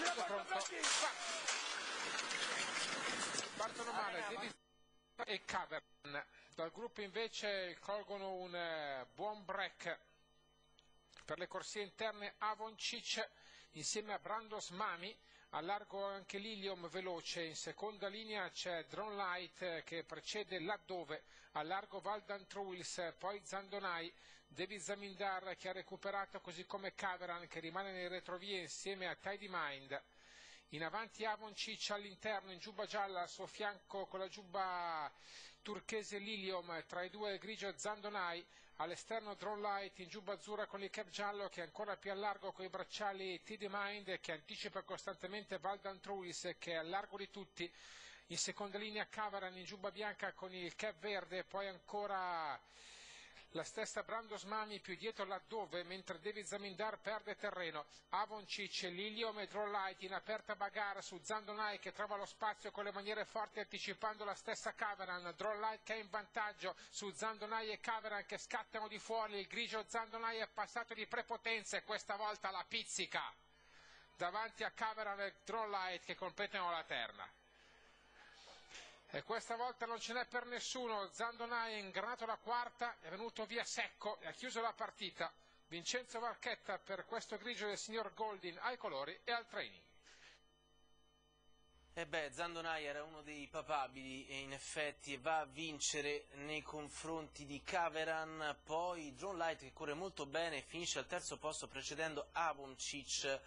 tutto pronto. Partono male Davis e Cavern. Dal gruppo invece colgono un buon break per le corsie interne Avoncic insieme a Brandos Mami. A largo anche Lilium veloce, in seconda linea c'è Drone Light che precede Laddove, a largo Valdan Truils, poi Zandonai, David Zamindar che ha recuperato, così come Caveran che rimane nei retrovie insieme a Tidy Mind. In avanti Avoncic all'interno in giubba gialla, al suo fianco con la giubba turchese Lilium, tra i due grigio Zandonai, all'esterno Drone Light in giubba azzurra con il cap giallo che è ancora più a largo con i bracciali Tidy Mind che anticipa costantemente Valdan Truils che è a largo di tutti. In seconda linea Cavaran in giubba bianca con il cap verde, poi ancora la stessa Brandos Mami più dietro Laddove, mentre David Zamindar perde terreno. Avoncic, Lilium e Drone Light in aperta bagarre su Zandonai che trova lo spazio con le maniere forti anticipando la stessa Caveran. Drone Light che è in vantaggio su Zandonai e Caveran che scattano di fuori. Il grigio Zandonai è passato di prepotenza e questa volta la pizzica davanti a Caveran e Drone Light che completano la terna. E questa volta non ce n'è per nessuno. Zandonai ha ingranato la quarta, è venuto via secco e ha chiuso la partita. Vincenzo Varchetta per questo grigio del signor Goldin ai colori e al training. E beh, Zandonai era uno dei papabili e in effetti va a vincere nei confronti di Caveran, poi Drone Light che corre molto bene e finisce al terzo posto precedendo Avoncic.